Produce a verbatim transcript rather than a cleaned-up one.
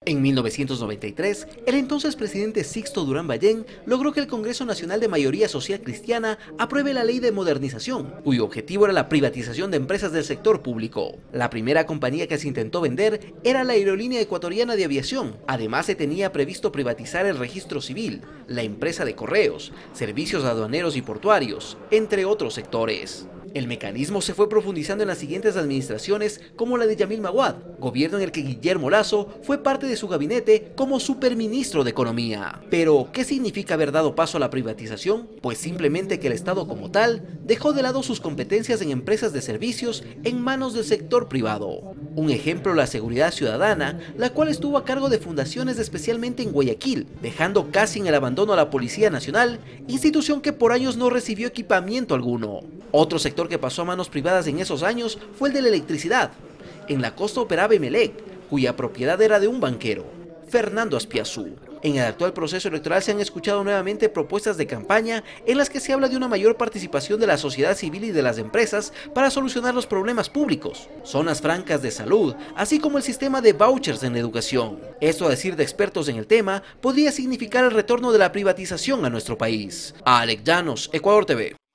En mil novecientos noventa y tres, el entonces presidente Sixto Durán Ballén logró que el Congreso Nacional de Mayoría Social Cristiana apruebe la Ley de Modernización, cuyo objetivo era la privatización de empresas del sector público. La primera compañía que se intentó vender era la Aerolínea Ecuatoriana de Aviación. Además, se tenía previsto privatizar el registro civil, la empresa de correos, servicios aduaneros y portuarios, entre otros sectores. El mecanismo se fue profundizando en las siguientes administraciones, como la de Yamil Maguad, gobierno en el que Guillermo Lasso fue parte de su gabinete como superministro de Economía. Pero, ¿qué significa haber dado paso a la privatización? Pues simplemente que el Estado como tal dejó de lado sus competencias en empresas de servicios en manos del sector privado. Un ejemplo, la Seguridad Ciudadana, la cual estuvo a cargo de fundaciones especialmente en Guayaquil, dejando casi en el abandono a la Policía Nacional, institución que por años no recibió equipamiento alguno. Otro sector que pasó a manos privadas en esos años fue el de la electricidad. En la costa operaba Emelec, cuya propiedad era de un banquero, Fernando Azpiazú. En el actual proceso electoral se han escuchado nuevamente propuestas de campaña en las que se habla de una mayor participación de la sociedad civil y de las empresas para solucionar los problemas públicos, zonas francas de salud, así como el sistema de vouchers en la educación. Esto, a decir de expertos en el tema, podría significar el retorno de la privatización a nuestro país. Alex Llanos, Ecuador T V.